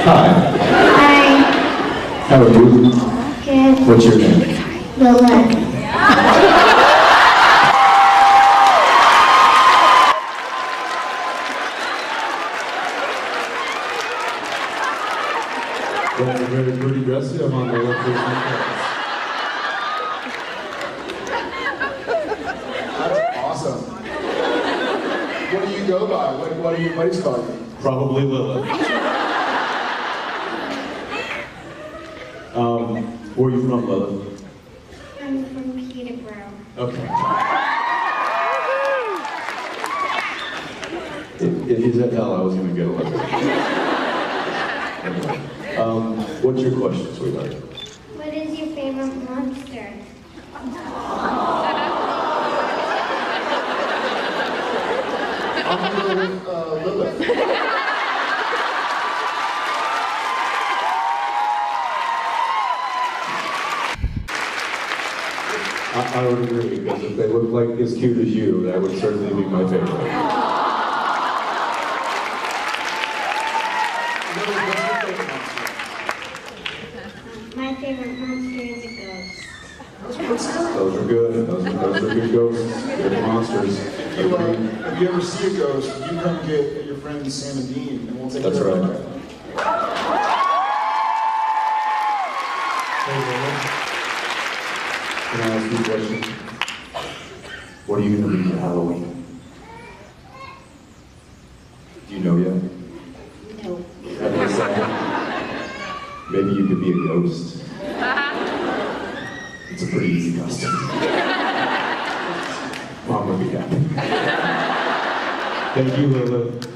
Hi. Hi. How are you? Good. What's your name? Lilith. That's a very pretty dress you have on the left. That's awesome. What do you go by? What do your buddies call you? Probably Lilith. Where are you from, Lilith? I'm from Peterborough. Okay. If you said hell, I was going to get a letter. What's your question, sweetheart? What is your favorite monster? I'm going with Lilith. I would agree, because if they look like as cute as you, that would certainly be my favorite. Lilith, what's your favorite monster? My favorite monster is a ghost. What's that? Those are good. Those are good ghosts. Good monsters. If you ever see a ghost, you come get your friends Sam and Dean, and we'll take That's care of right. it. Can I ask you a question? What are you going to be for Halloween? Do you know yet? No. Have you decided? Maybe you could be a ghost. It's a pretty easy costume. Mom would be happy. Thank you, Lilith.